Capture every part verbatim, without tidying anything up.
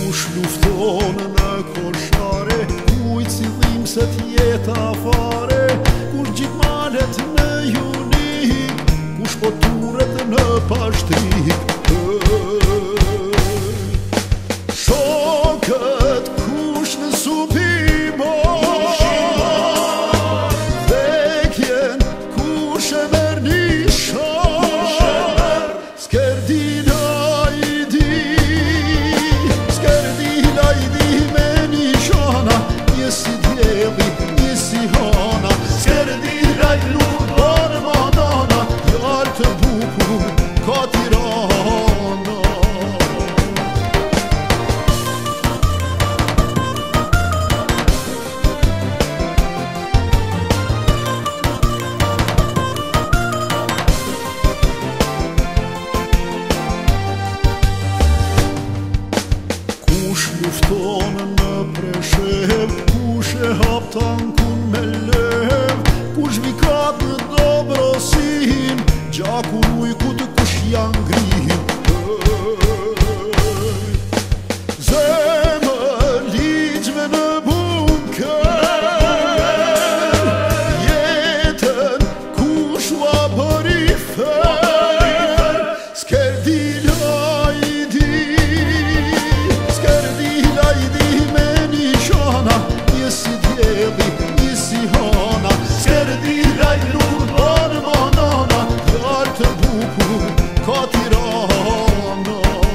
Kush lufton në koshare, kuj cilim se t'jeta fare, kush gjit malet në junik, kush po turet në pashtrik. Shokët kush në supimo, vekjen kush e mer një shar, skerdina i di, skerdina i di me një shana, një si djeli, një si hana, skerdina i nuk bërë manana, jarë të bukur ka Tirana. Kush lufton në Preshev, kush e hap tankun me lev, kush vikat në Dobrosin, gjaku ujkut kush janë ngrihin. Zemër ligjme në bunker, jetën kush ua bëri fer, skerdila i di, skerdila i di me një shana, një si djeli, një si hana, skerdila i nuk bërë manana, jarë të bukur ka Tirana.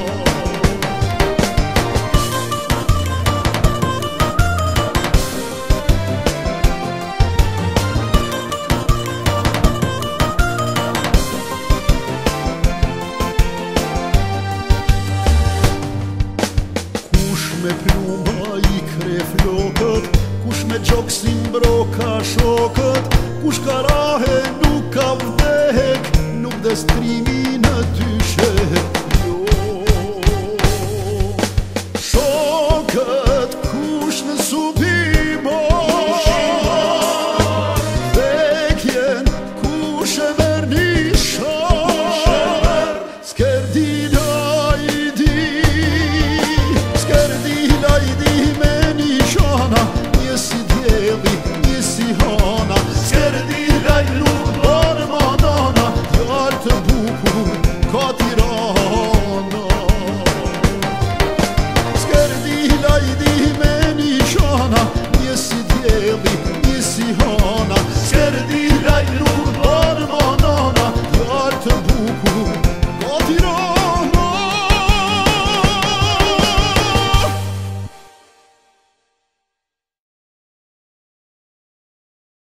Kush me plumba i kre flokët, kush me gjoksin broka shokët, kush ka rahe nuk ka vdek, nuk destrimi